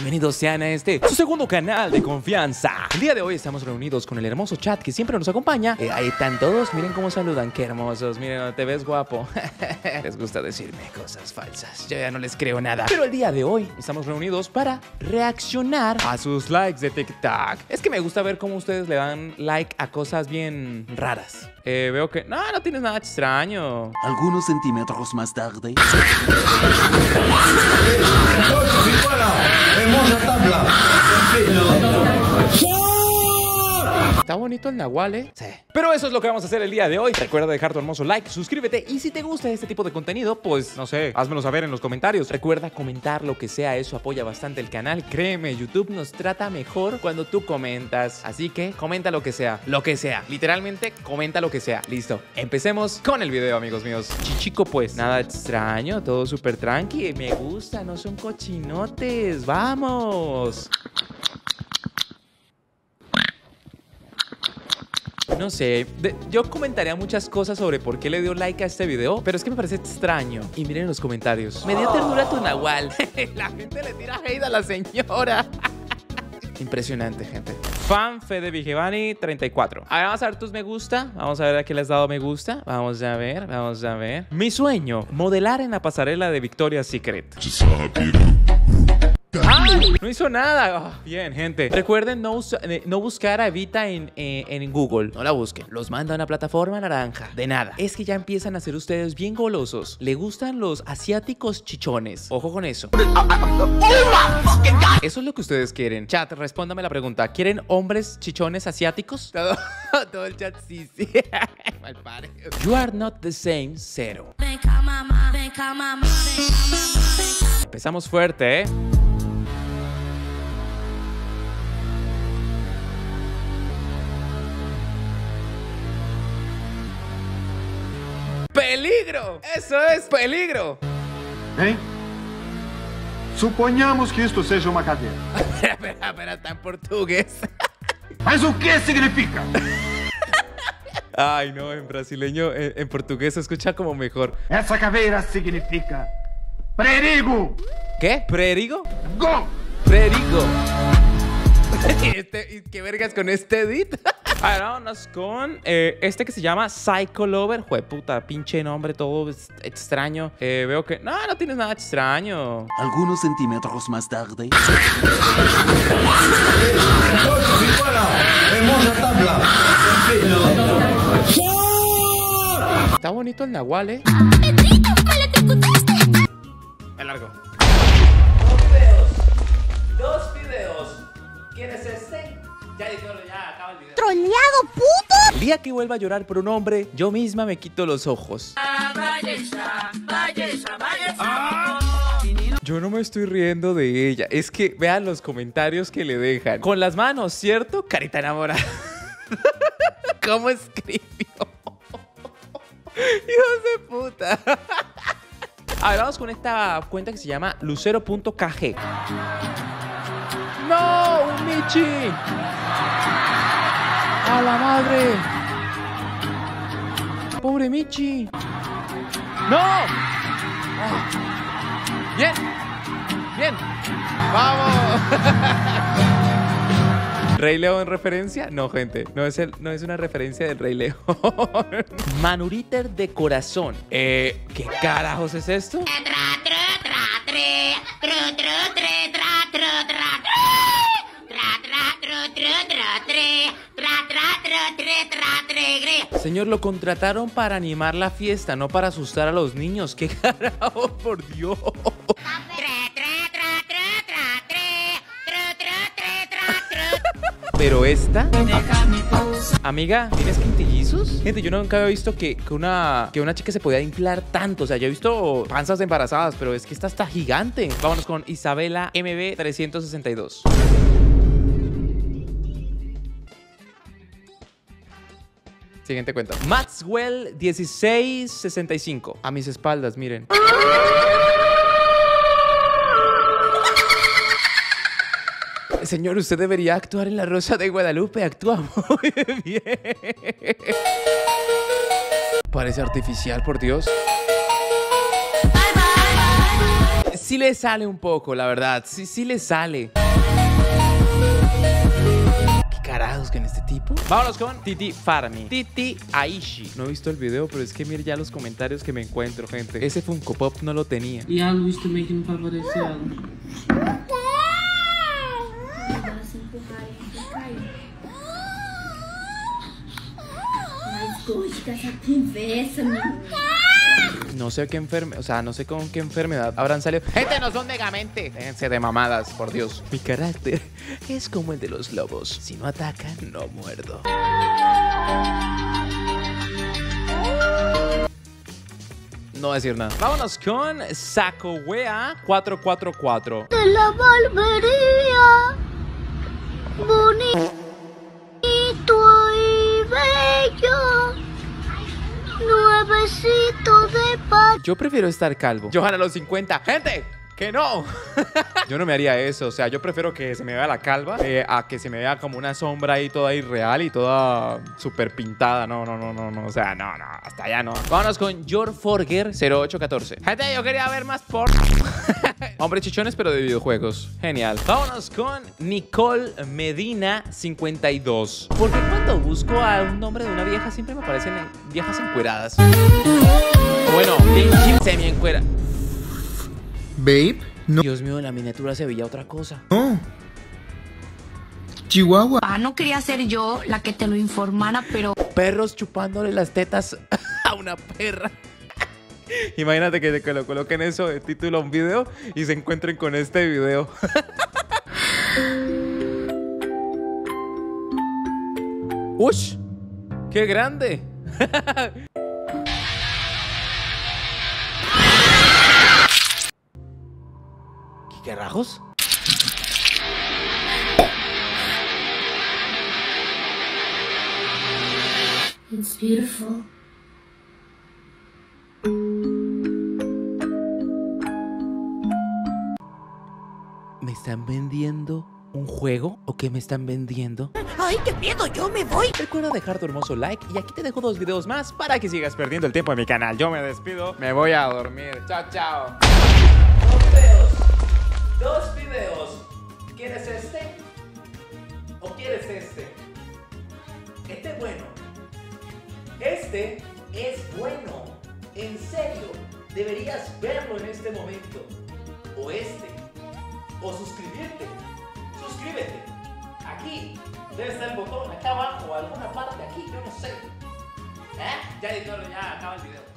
Bienvenidos sean a su segundo canal de confianza. El día de hoy estamos reunidos con el hermoso chat que siempre nos acompaña. Ahí están todos, miren cómo saludan, qué hermosos. Miren, te ves guapo. Les gusta decirme cosas falsas, yo ya no les creo nada. Pero el día de hoy estamos reunidos para reaccionar a sus likes de TikTok. Es que me gusta ver cómo ustedes le dan like a cosas bien raras. Veo que... No tienes nada extraño. Algunos centímetros más tarde. Está bonito el nahual, ¿eh? Sí. Pero eso es lo que vamos a hacer el día de hoy. Recuerda dejar tu hermoso like, suscríbete y si te gusta este tipo de contenido, pues, no sé, házmelo saber en los comentarios. Recuerda comentar lo que sea, eso apoya bastante el canal. Créeme, YouTube nos trata mejor cuando tú comentas. Así que comenta lo que sea, literalmente comenta lo que sea. Listo, empecemos con el video, amigos míos. Chichico, pues, nada extraño, todo súper tranqui. Me gusta, no son cochinotes. ¡Vamos! No sé, yo comentaría muchas cosas sobre por qué le dio like a este video, pero es que me parece extraño. Y miren los comentarios. Me dio ternura tu nahual. La gente le tira hate a la señora. Impresionante, gente. Fan Fede Vigevani 34. A ver, vamos a ver tus me gusta. Vamos a ver a qué le has dado me gusta. Vamos a ver, vamos a ver. Mi sueño, modelar en la pasarela de Victoria's Secret. ¡Ay! No hizo nada. Oh, bien, gente. Recuerden no buscar a Evita en Google. No la busquen. Los manda a una plataforma naranja. De nada. Es que ya empiezan a ser ustedes bien golosos. Le gustan los asiáticos chichones. Ojo con eso. Eso es lo que ustedes quieren. Chat, respóndame la pregunta. ¿Quieren hombres chichones asiáticos? Todo el chat sí. Mal padre. You are not the same, 0. Empezamos fuerte, ¿eh? ¡Peligro! ¡Eso es peligro! Hein? Suponhamos que isto seja uma cadeira. Espera, está en portugués. Mas o que significa? Ay, no, en brasileño, en portugués se escucha como mejor. Essa caveira significa perigo. ¿Qué? ¿Prerigo? Go! Prerigo. ¿Qué vergas con este edit? A ver, vámonos con este que se llama Psycho Lover. Jueputa, pinche nombre, todo extraño. Veo que... No tienes nada extraño. Algunos centímetros más tarde. Está bonito el nahual, ¿eh? Me largo. Dos videos. ¿Quieres este? Ya acaba el video. ¡Troleado, puto! El día que vuelva a llorar por un hombre, yo misma me quito los ojos. Yo no me estoy riendo de ella. Es que vean los comentarios que le dejan. Con las manos, ¿cierto? Carita enamorada. ¿Cómo escribió? Hijos de puta. A ver, vamos con esta cuenta que se llama lucero.kg. ¡No! ¡Un Michi! ¡A la madre! ¡Pobre Michi! ¡No! Oh. ¡Bien! ¡Bien! ¡Vamos! ¿Rey León referencia? No, gente. No es una referencia del Rey León. Manuriter de corazón. ¿Qué carajos es esto? Señor, lo contrataron para animar la fiesta, no para asustar a los niños. ¿Qué carajo? Por Dios. Pero esta... Amiga, ¿tienes quintillizos? Gente, yo nunca había visto que una chica se podía inflar tanto. O sea, yo he visto panzas embarazadas, pero es que esta está gigante. Vámonos con Isabela MB 362. Siguiente cuenta. Maxwell 1665. A mis espaldas, miren. Señor, usted debería actuar en La Rosa de Guadalupe. Actúa muy bien. Parece artificial, por Dios. sí le sale un poco, la verdad. Sí le sale. Carajos con este tipo. Vámonos con Titi Farmi, Titi Aishi. No he visto el video, pero es que mire ya los comentarios que me encuentro, gente. Ese Funko Pop no lo tenía. E a luz também que não favoreceu ela. Se empurrarem, vai cair. Mas gosto dessa conversa, menino. No sé qué o sea, no sé con qué enfermedad habrán salido. Gente, no son Megamente. Déjense de mamadas, por Dios. Mi carácter es como el de los lobos. Si no atacan, no muerdo. No voy a decir nada. Vámonos con Sakowea 444. De la barbería, bonito y bello, nuevecito de paz. Yo prefiero estar calvo. Johan a los 50. ¡Gente! ¡Que no! Yo no me haría eso. O sea, yo prefiero que se me vea la calva a que se me vea como una sombra ahí toda irreal y toda súper pintada. No. O sea, no. Hasta allá no. Vámonos con Jorforger 0814. Gente, yo quería ver más por... Hombres chichones, pero de videojuegos. Genial. Vámonos con Nicole Medina 52. Porque cuando busco a un nombre de una vieja siempre me aparecen viejas encueradas. Bueno, semi encuera. Babe, no. Dios mío, en la miniatura se veía otra cosa. No. Chihuahua. No quería ser yo la que te lo informara, pero... Perros chupándole las tetas a una perra. Imagínate que lo coloquen eso de título a un video y se encuentren con este video. ¡Ush! ¡Qué grande! ¿Qué carajos? It's beautiful. ¿Me están vendiendo un juego? ¿O qué me están vendiendo? ¡Ay, qué miedo! ¡Yo me voy! Recuerda dejar tu hermoso like y aquí te dejo 2 videos más para que sigas perdiendo el tiempo en mi canal. Yo me despido, me voy a dormir. Chao, chao. 2 videos. ¿Quieres este? ¿O quieres este? Este es bueno. Este es bueno. En serio, deberías verlo en este momento. O este. O suscribirte. Suscríbete. Aquí debe estar el botón, acá abajo, o alguna parte aquí, yo no sé. Ya editor, ya acaba el video.